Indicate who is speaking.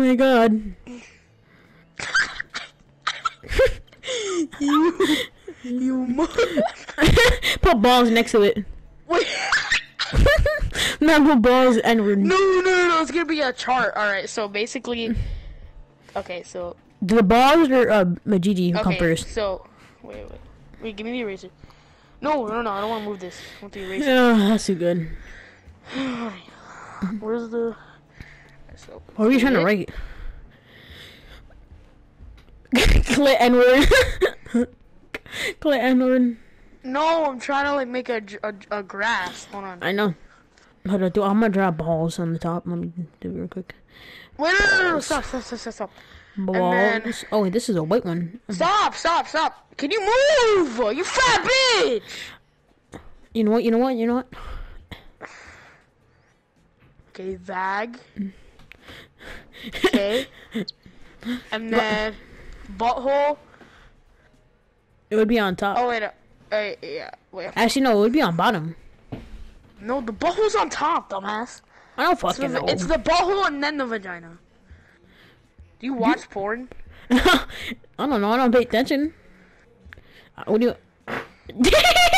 Speaker 1: my god.
Speaker 2: You
Speaker 1: Put balls next to it.
Speaker 2: Wait.
Speaker 1: Not put balls and
Speaker 2: No, it's gonna be a chart. Alright, so basically okay, so
Speaker 1: the balls or Gigi come
Speaker 2: okay,
Speaker 1: first.
Speaker 2: so wait, give me the eraser. No, I don't wanna move this. I want the eraser.
Speaker 1: Yeah, that's too good.
Speaker 2: Where's the so,
Speaker 1: What are you trying to write? Clit N-word. Clit N-word.
Speaker 2: No, I'm trying to like make a grass. Hold on.
Speaker 1: I know. Hold on, I'm gonna draw balls on the top. Let me do it real quick.
Speaker 2: Wait, no, stop.
Speaker 1: Balls. Oh, wait, this is a white one.
Speaker 2: Stop. Can you move? You fat bitch.
Speaker 1: You know what?
Speaker 2: Okay, vag. Okay. And then butthole.
Speaker 1: It would be on top.
Speaker 2: Oh, wait, yeah, wait.
Speaker 1: Actually, no, it would be on bottom.
Speaker 2: No, the butthole's on top, dumbass.
Speaker 1: I don't fucking know.
Speaker 2: It's the butthole and then the vagina. Do you watch porn?
Speaker 1: I don't know. I don't pay attention. What do you...